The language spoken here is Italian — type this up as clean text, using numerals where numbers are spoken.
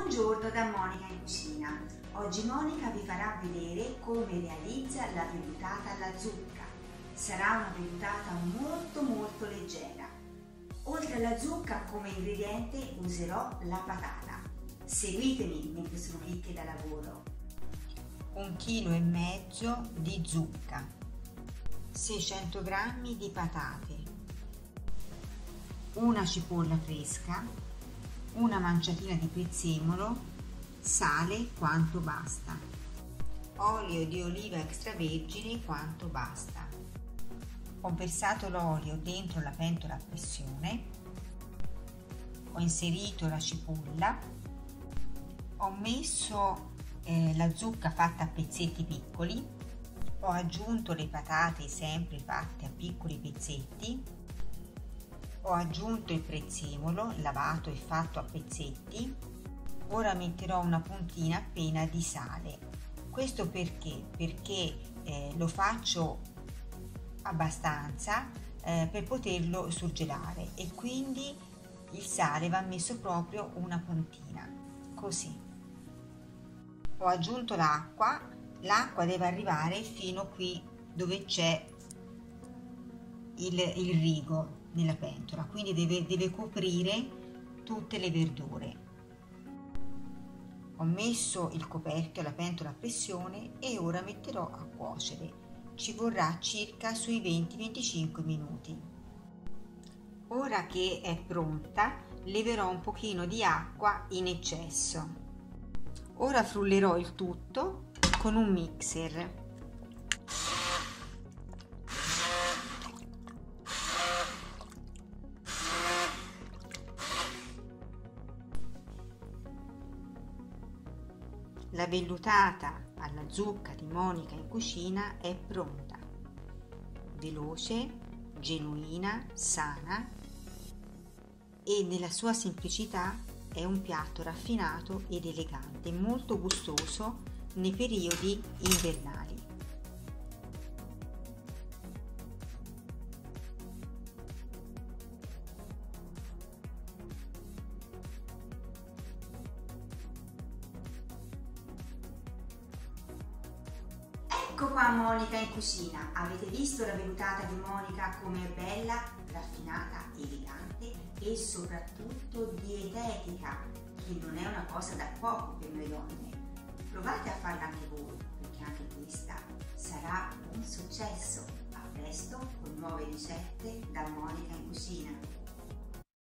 Buongiorno da Monica in cucina. Oggi Monica vi farà vedere come realizza la vellutata alla zucca. Sarà una vellutata molto leggera. Oltre alla zucca come ingrediente userò la patata. Seguitemi mentre sono ricche da lavoro. 1,5 kg di zucca, 600 g di patate, una cipolla fresca, una manciatina di prezzemolo, sale quanto basta, olio di oliva extravergine quanto basta. Ho versato l'olio dentro la pentola a pressione, ho inserito la cipolla, ho messo la zucca fatta a pezzetti piccoli, ho aggiunto le patate sempre fatte a piccoli pezzetti, ho aggiunto il prezzemolo lavato e fatto a pezzetti. Ora metterò una puntina appena di sale. Questo perché? Perché lo faccio abbastanza per poterlo surgelare e quindi il sale va messo proprio una puntina, così. Ho aggiunto l'acqua deve arrivare fino qui dove c'è il rigo nella pentola, quindi deve coprire tutte le verdure. Ho messo il coperchio alla pentola a pressione e ora metterò a cuocere. Ci vorrà circa sui 20-25 minuti. Ora che è pronta, leverò un pochino di acqua in eccesso. Ora frullerò il tutto con un mixer. La vellutata alla zucca di Monica in cucina è pronta. Veloce, genuina, sana e nella sua semplicità è un piatto raffinato ed elegante, molto gustoso nei periodi invernali. Ecco qua Monica in cucina. Avete visto la vellutata di Monica come è bella, raffinata, elegante e soprattutto dietetica, che non è una cosa da poco per noi donne. Provate a farla anche voi, perché anche questa sarà un successo. A presto con nuove ricette da Monica in cucina.